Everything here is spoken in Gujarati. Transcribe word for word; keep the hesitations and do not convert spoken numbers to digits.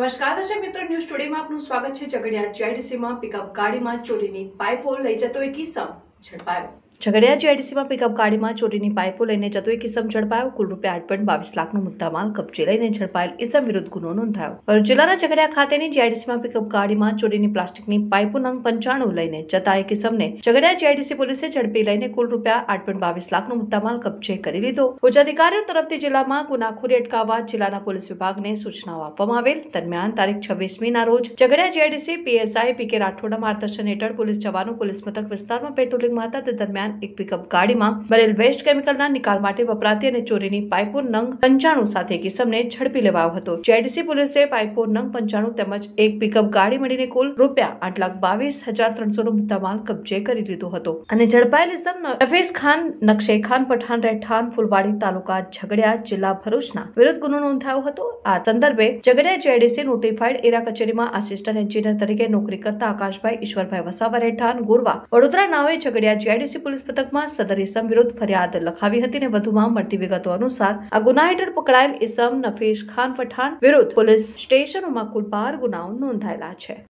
નમસ્કાર દર્શક મિત્રો, ન્યૂઝ સ્ટુડિયોમાં આપનું સ્વાગત છે। ઝઘડિયા જીઆઈડીસીમાં પિકઅપ ગાડીમાં ચોરીની પાઇપો લઈ જતો એક કિસ્સા ઝડપાયો। ઝઘડિયા જીઆઈડીસીમાં પિકઅપ ગાડીમાં ચોરીની પાઇપો લઈને જતો એક કિસ્સા ઝડપાયો। કુલ રૂપિયા આઠ પોઈન્ટ બાવીસ લાખનો મુદ્દામાલ કબજે લઈને ઝડપાયેલ ઇસમ વિરુદ્ધ ગુનો નોંધાયો। ભરૂચ જિલ્લાના ઝઘડિયા ખાતેની જીઆઈડીસીમાં પિકઅપ ગાડીમાં ચોરીની પ્લાસ્ટિકની પાઇપો નંગ પંચાણું લઈને જતા એક ઇસમને ઝઘડિયા જીઆઈડીસી પોલીસે ઝડપી લઈને કુલ રૂપિયા આઠ પોઈન્ટ બાવીસ લાખનો મુદ્દામાલ કબજે કરી લીધો। ઉચ્ચ અધિકારીઓ તરફથી જિલ્લામાં ગુનાખોરી અટકાવવા જિલ્લાના પોલીસ વિભાગને સૂચનાઓ આપવામાં આવેલ। દરમિયાન તારીખ છવ્વીસમીના રોજ ઝઘડિયા જીઆઈડીસી પીએસઆઈ પીકે રાઠોડના માર્ગદર્શન હેઠળ પોલીસ જવાનો પોલીસ મથક વિસ્તારમાં પેટ્રોલિંગમાં હતા। તે દરમિયાન એક પિકઅપ ગાડીમાં ભરેલ વેસ્ટ કેમિકલના નિકાલ માટે વપરાતી અને ચોરીની પાઇપો નંગ પંચાણું સાથે એક ઇસમને ઝડપી લેવાયો હતો। જીઆઈડીસી પોલીસે પાઇપો નંગ પંચાણું તેમજ એક પિકઅપ ગાડી મળીને કુલ રૂપિયા આઠ લાખ બાવીસ હજાર ત્રણસો નો મુદ્દામાલ કબજે કરી લીધો હતો અને ઝડપાયેલ ઇસમ નફીસ ખાન નકશે ખાન પઠાણ રહેઠાણ ફુલવાડી તાલુકા ઝઘડિયા જિલ્લા ભરૂચના વિરુદ્ધ ગુનો નોંધાયો હતો। આ સંદર્ભે ઝઘડિયા જીઆઈડીસી નોટિફાઈડ એરા કચેરીમાં આસિસ્ટન્ટ એન્જિનિયર તરીકે નોકરી કરતા આકાશભાઈ ઈશ્વરભાઈ વસાવા રહેઠાણ ગોરવા વડોદરા નાવે ઝઘડિયા જીઆઈડીસી પોલીસ મથકમાં સદર ઇસમ વિરુદ્ધ ફરિયાદ લખાવી હતી અને વધુમાં મળતી વિગતો અનુસાર આ ગુના હેઠળ પકડાયેલ ઇસમ નફીસ ખાન પઠાણ વિરુદ્ધ પોલીસ સ્ટેશનોમાં કુલ બાર ગુનાઓ નોંધાયેલા છે।